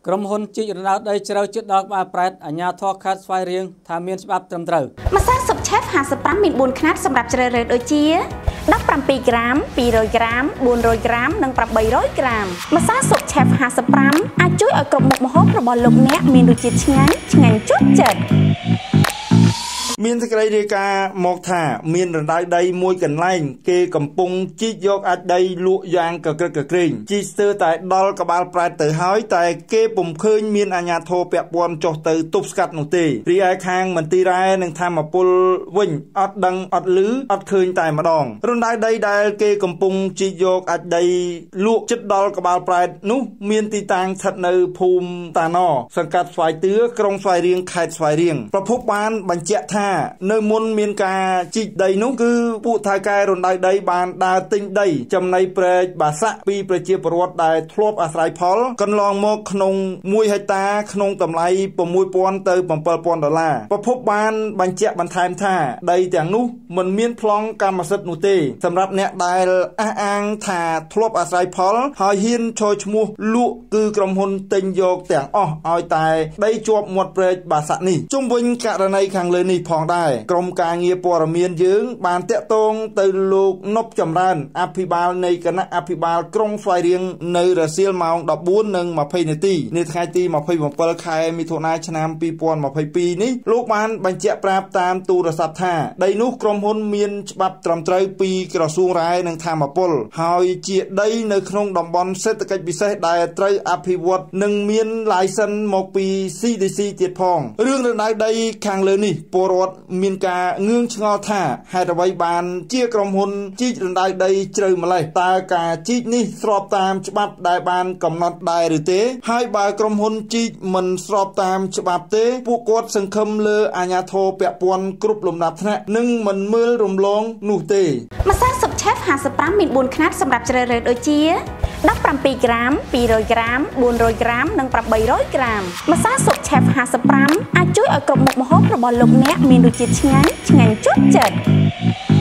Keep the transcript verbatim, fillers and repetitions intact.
ក្រុមហ៊ុនជីករណ្ដៅដីជ្រៅជិតដល់ក្បាលប្រែតអាជ្ញាធរខេត្តស្វាយរៀងថាមានច្បាប់ត្រឹមត្រូវម្សៅស៊ុបឆេហ្វห้าสิบប្រាំមានបួនខ្នាតសម្រាប់ជ្រើសរើសដូចជាដប់ប្រាំពីរក្រាមពីររយក្រាមបួនរយក្រាមនិងប្រាំបីរយក្រាមម្សៅស៊ុបឆេហ្វห้าสิบប្រាំអាចជួយឲ្យគ្រប់មុខម្ហូបរបស់លោកអ្នកមានរសជាតិឆ្ងាញ់ឆ្ងាញ់ជក់ចិត្តមានសេចក្តីរាយការណ៍មកថាមានរណ្ដៅដីមួយកន្លែងគេកំពុងជីកយកអាចដីលក់យ៉ាងកក្រឹកកក្រែងជីស្ទើរតែដល់ក្បាលប្រែតទៅហើយតែគេពុំឃើញមានអាជ្ញាធរពាក់ព័ន្ធចុះទៅទប់ស្កាត់នោះទេរីឯខាងមន្ទីររ៉ែនិងធម្មពលវិញអត់ដឹងអត់ឮអត់ឃើញតែម្ដងរណ្ដៅដីដែលគេកំពុងជីកយកអាចដីលក់ជិតដល់ក្បាលប្រែតនោះមានទីតាំងស្ថិតនៅភូមិតាណសង្កាត់ស្វាយទឿក្រុងស្វាយរៀងខេត្តស្វាយរៀងប្រភពបានបញ្ជាក់ថានៅមុនមានការជីកដីនោះគឺពួកថៅកែរណ្ដៅដីបានដើរទិញដីចំណីព្រែកបាសាក់ពីប្រជាពលរដ្ឋដែលធ្លាប់អាស្រ័យផលកន្លងមកក្នុងមួយហិកតាក្នុងតម្លៃ៦ពាន់ទៅ៧ពាន់ដុល្លារប្រភពបានបញ្ជាក់បន្ថែមថាដីទាំងនោះមិនមានប្លង់កម្មសិទ្ធិនោះទេសម្រាប់អ្នកដែលអះអាងថាធ្លាប់អាស្រ័យផលហើយហ៊ានឈរឈ្មោះលក់គឺក្រុមហ៊ុនទិញយកទាំងអស់ឲ្យតែដីជាប់មាត់ព្រែកបាសាក់នេះជុំវិញករណីខាងលើនេះផងដែរក្រុមការងារព័ត៌មានយើងបានតាក់ទងទៅលោកនប់ចម្រើនអភិបាលនៃគណៈអភិបាលក្រុងស្វាយរៀងនៅរសៀលម៉ោងដប់បួននិងម្ភៃនាទីនៅថ្ងៃទីម្ភៃbảyខែមិថុនាឆ្នាំពីរពាន់ម្ភៃពីរនេះលោកបានបញ្ជាក់ប្រាប់តាមទូរស័ព្ទថាដីនោះក្រុមហ៊ុនមានច្បាប់ត្រឹមត្រូវពីក្រសួងរ៉ែនិងធម្មពលហើយជាដីនៅក្នុងតំបន់សេដ្ឋកិច្ចពិសេសដែលត្រូវអភិវឌ្ឍនិងមានឡាយសិនមកពី C D C ទៀតផងរឿងរណ្ដៅដីខាងលើនេះពលរដ្ឋមានការងឿងឆ្ងល់ថាហេតុអ្វីបានជាក្រុមហ៊ុនជីករណ្ដៅដីជ្រៅម្លេះតើការជីកនេះស្របតាមច្បាប់ដែលបានកំណត់ដែរឬទេហើយបើក្រុមហ៊ុនជីកមិនស្របតាមច្បាប់ទេពួកគាត់សង្ឃឹមលើអាជ្ញាធរពាក់ព័ន្ធគ្រប់លំដាប់ថ្នាក់និងមិនមើលរំលងនោះទេម្សៅស៊ុបឆេហ្វห้าสิบប្រាំមានបួនខ្នាតសម្រាប់ជ្រើសរើសដូចជាដប់ប្រាំពីរក្រាមពីររយក្រាមបួនរយក្រាមនិងប្រាំបីរយក្រាមម្សៅស៊ុបឆេហ្វห้าสิบប្រាំអាចជួយឲ្យគ្រប់មុខម្ហូបរបស់លោកអ្នកមានរសជាតិឆ្ងាញ់ឆ្ងាញ់ជក់ចិត្ត